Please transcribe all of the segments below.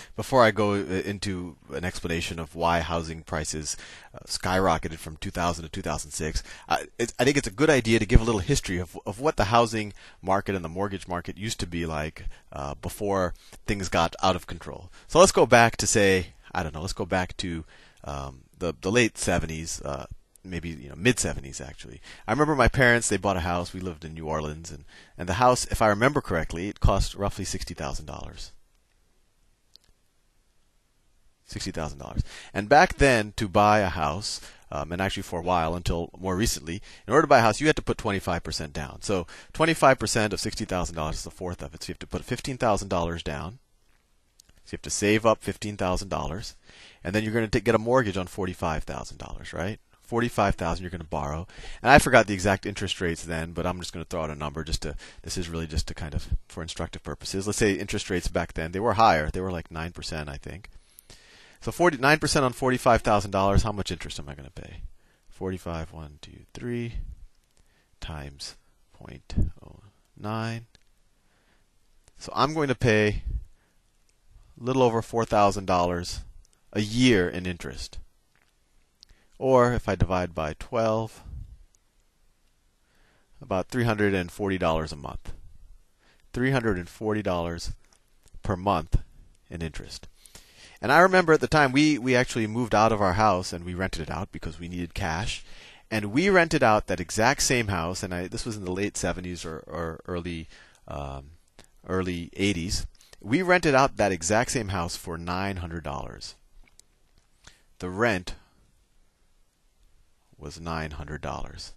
before I go into an explanation of why housing prices skyrocketed from 2000 to 2006, I think it's a good idea to give a little history of what the housing market and the mortgage market used to be like before things got out of control. So let's go back to say, I don't know, let's go back to the late 70s, maybe mid 70s actually. I remember my parents, they bought a house. We lived in New Orleans, and the house, if I remember correctly, it cost roughly $60,000. $60,000. And back then, to buy a house, and actually for a while until more recently, in order to buy a house, you had to put 25% down. So 25% of $60,000 is a fourth of it. So you have to put $15,000 down. So you have to save up $15,000, and then you're going to get a mortgage on $45,000, right? $45,000 you're going to borrow, and I forgot the exact interest rates then, but I'm just going to throw out a number this is really just to kind of for instructive purposes. Let's say interest rates back then, they were higher. They were like 9%, I think. So 9% on $45,000, how much interest am I going to pay? 45, 1, 2, 3 times 0.09. So I'm going to pay a little over $4,000 a year in interest. Or if I divide by 12, about $340 a month. $340 per month in interest. And I remember at the time we actually moved out of our house and we rented it out because we needed cash. And we rented out that exact same house, and this was in the late 70s or early 80s. We rented out that exact same house for $900. The rent was $900.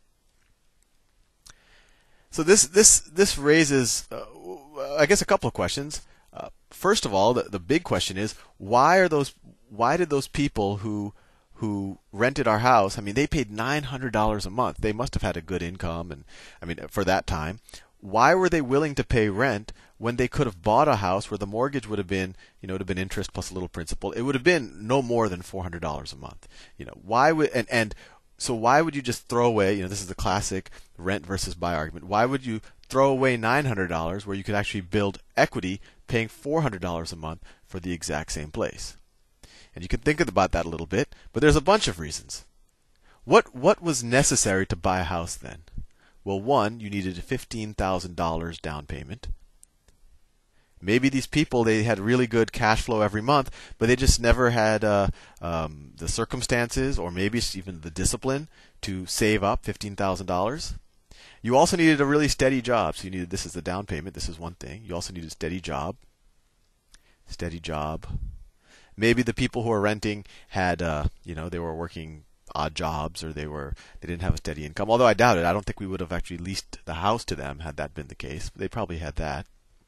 So this raises, I guess, a couple of questions. First of all, the big question is why did those people who rented our house? I mean, they paid $900 a month. They must have had a good income, and I mean, for that time, why were they willing to pay rent when they could have bought a house where the mortgage would have been, it would have been interest plus a little principal? It would have been no more than $400 a month. Why would so why would you just throw away, this is the classic rent versus buy argument. Why would you throw away $900 where you could actually build equity paying $400 a month for the exact same place? And you can think about that a little bit, but there's a bunch of reasons. What was necessary to buy a house then? Well, one, you needed a $15,000 down payment. Maybe these people, they had really good cash flow every month, but they just never had the circumstances or maybe even the discipline to save up $15,000. You also needed a really steady job. So you needed, this is the down payment. This is one thing. You also needed a steady job. Steady job. Maybe the people who are renting had, they were working odd jobs or they didn't have a steady income. Although I doubt it. I don't think we would have actually leased the house to them had that been the case. But they probably had that.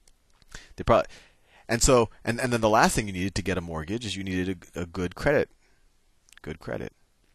And then the last thing you needed to get a mortgage is you needed a good credit. Good credit.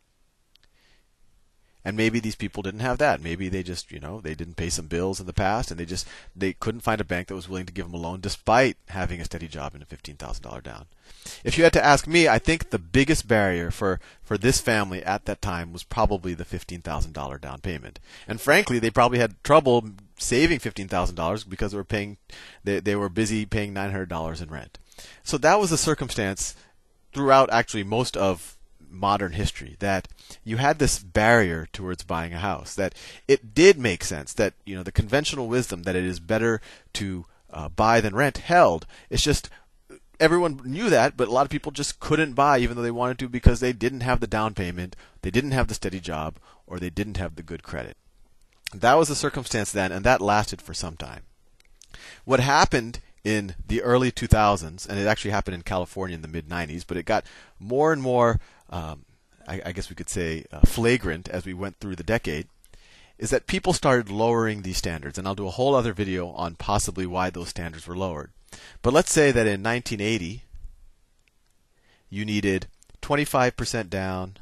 And maybe these people didn't have that. Maybe they just, they didn't pay some bills in the past and they couldn't find a bank that was willing to give them a loan despite having a steady job and a $15,000 down. If you had to ask me, I think the biggest barrier for this family at that time was probably the $15,000 down payment. And frankly, they probably had trouble saving $15,000 because they were busy paying $900 in rent. So that was a circumstance throughout actually most of modern history, that you had this barrier towards buying a house, that it did make sense, that the conventional wisdom that it is better to buy than rent held. It's just everyone knew that, but a lot of people just couldn't buy even though they wanted to because they didn't have the down payment, they didn't have the steady job, or they didn't have the good credit. That was the circumstance then, and that lasted for some time. What happened in the early 2000s, and it actually happened in California in the mid-90s, but it got more and more, I guess we could say, flagrant as we went through the decade, is that people started lowering these standards. And I'll do a whole other video on possibly why those standards were lowered. But let's say that in 1980, you needed 25% down.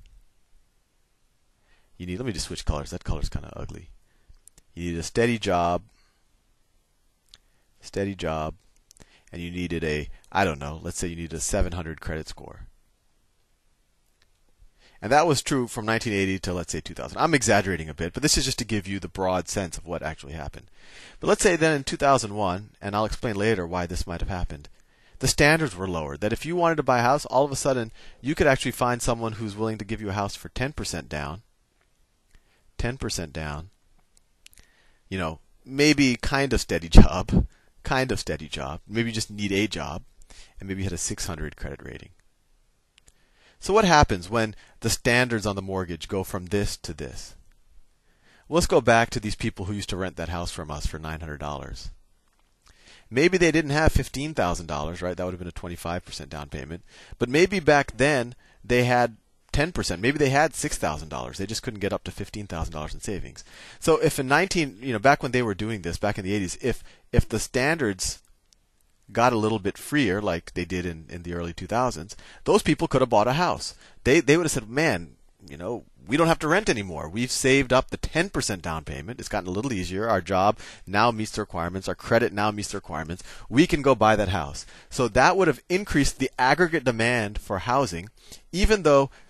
Let me just switch colors. That color's kind of ugly. You needed a steady job, and you needed let's say you needed a 700 credit score. And that was true from 1980 to, let's say, 2000. I'm exaggerating a bit, but this is just to give you the broad sense of what actually happened. But let's say then in 2001, and I'll explain later why this might have happened, the standards were lowered. That if you wanted to buy a house, all of a sudden you could actually find someone who's willing to give you a house for 10% down. 10% down. Maybe kind of steady job. Maybe you just need a job. And maybe you had a 600 credit rating. So what happens when the standards on the mortgage go from this to this? Well, let's go back to these people who used to rent that house from us for $900. Maybe they didn't have $15,000, right? That would have been a 25% down payment. But maybe back then they had 10%. Maybe they had $6,000. They just couldn't get up to $15,000 in savings. So if back when they were doing this, back in the 80s, if the standards got a little bit freer, like they did in the early 2000s, those people could have bought a house. They would have said, man, we don't have to rent anymore. We've saved up the 10% down payment. It's gotten a little easier. Our job now meets the requirements. Our credit now meets the requirements. We can go buy that house. So that would have increased the aggregate demand for housing, even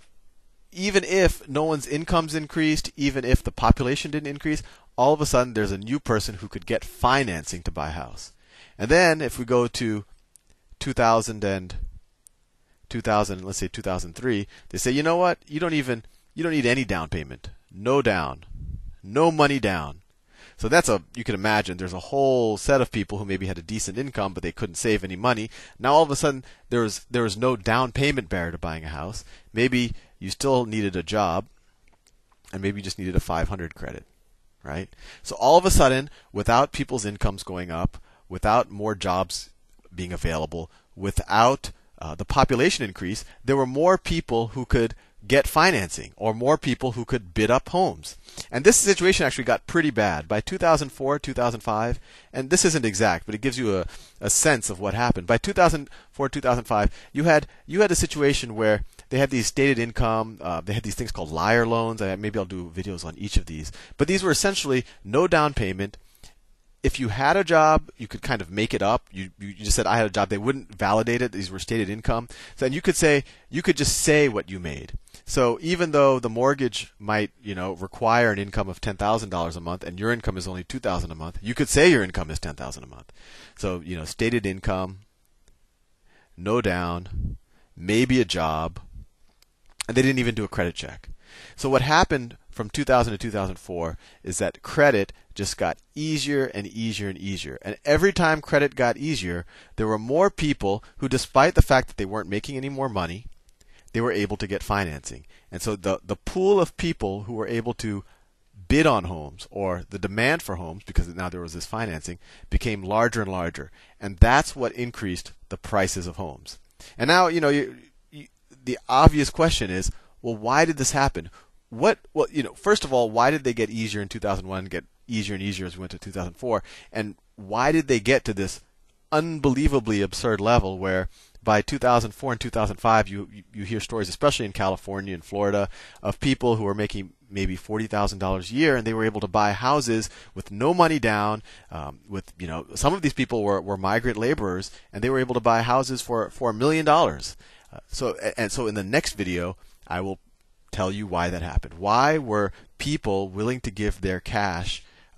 if no one's incomes increased, even if the population didn't increase, all of a sudden there's a new person who could get financing to buy a house. And then if we go to 2000, let's say 2003, they say, you know what? You don't need any down payment. No down. No money down. So you can imagine there's a whole set of people who maybe had a decent income, but they couldn't save any money. Now all of a sudden there was no down payment barrier to buying a house. Maybe you still needed a job, and maybe you just needed a 500 credit, right? So all of a sudden, without people's incomes going up, without more jobs being available, without the population increase, there were more people who could get financing, or more people who could bid up homes. And this situation actually got pretty bad by 2004, 2005. And this isn't exact, but it gives you a sense of what happened. By 2004, 2005, you had a situation where they had these stated income. They had these things called liar loans. Maybe I'll do videos on each of these. But these were essentially no down payment. If you had a job, you could kind of make it up. You just said I had a job. They wouldn't validate it. These were stated income. So, and you could just say what you made. So even though the mortgage might, require an income of $10,000 a month, and your income is only $2,000 a month, you could say your income is $10,000 a month. So stated income, no down, maybe a job, and they didn't even do a credit check. So what happened from 2000 to 2004 is that credit just got easier and easier and easier. And every time credit got easier, there were more people who, despite the fact that they weren't making any more money, they were able to get financing. And so the pool of people who were able to bid on homes, or the demand for homes, because now there was this financing, became larger and larger. And that's what increased the prices of homes. And now, the obvious question is, well, why did this happen? First of all, why did they get easier in 2001, get easier and easier as we went to 2004? And why did they get to this unbelievably absurd level where by 2004 and 2005, you hear stories, especially in California and Florida, of people who are making maybe $40,000 a year, and they were able to buy houses with no money down. Some of these people were migrant laborers, and they were able to buy houses for $1 million. So in the next video, I will tell you why that happened. Why were people willing to give their cash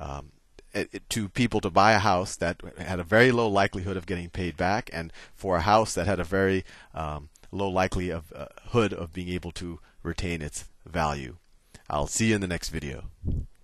to people to buy a house that had a very low likelihood of getting paid back, and for a house that had a very low likelihood of being able to retain its value? I'll see you in the next video.